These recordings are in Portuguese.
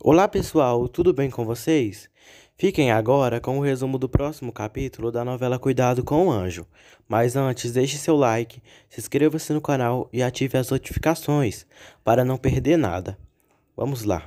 Olá pessoal, tudo bem com vocês? Fiquem agora com o resumo do próximo capítulo da novela Cuidado com o Anjo. Mas antes, deixe seu like, se inscreva-se no canal e ative as notificações para não perder nada. Vamos lá.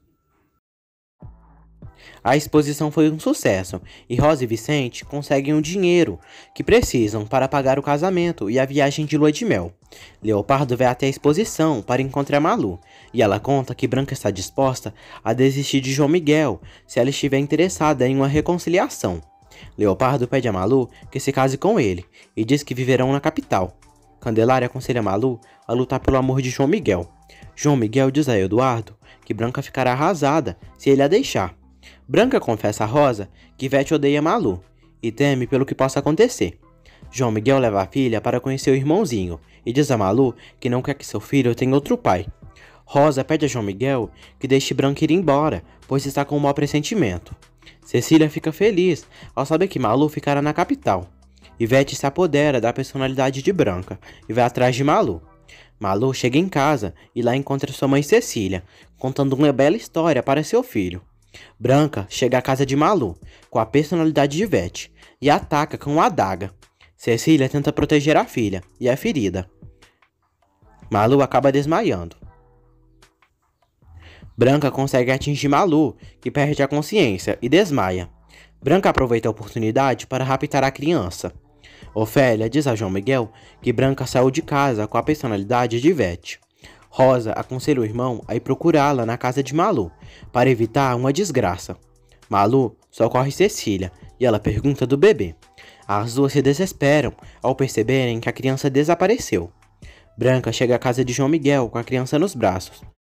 A exposição foi um sucesso e Rosa e Vicente conseguem o dinheiro que precisam para pagar o casamento e a viagem de lua de mel. Leopardo vai até a exposição para encontrar Malu e ela conta que Branca está disposta a desistir de João Miguel se ela estiver interessada em uma reconciliação. Leopardo pede a Malu que se case com ele e diz que viverão na capital. Candelária aconselha Malu a lutar pelo amor de João Miguel. João Miguel diz a Eduardo que Branca ficará arrasada se ele a deixar. Branca confessa a Rosa que Vete odeia Malu e teme pelo que possa acontecer. João Miguel leva a filha para conhecer o irmãozinho e diz a Malu que não quer que seu filho tenha outro pai. Rosa pede a João Miguel que deixe Branca ir embora, pois está com um mau pressentimento. Cecília fica feliz ao saber que Malu ficará na capital. Ivete se apodera da personalidade de Branca e vai atrás de Malu. Malu chega em casa e lá encontra sua mãe Cecília, contando uma bela história para seu filho. Branca chega à casa de Malu, com a personalidade de Vete, e ataca com uma adaga. Cecília tenta proteger a filha, e é ferida. Malu acaba desmaiando. Branca consegue atingir Malu, que perde a consciência e desmaia. Branca aproveita a oportunidade para raptar a criança. Ofélia diz a João Miguel que Branca saiu de casa com a personalidade de Vete. Rosa aconselha o irmão a ir procurá-la na casa de Malu, para evitar uma desgraça. Malu socorre Cecília e ela pergunta do bebê. As duas se desesperam ao perceberem que a criança desapareceu. Branca chega à casa de João Miguel com a criança nos braços.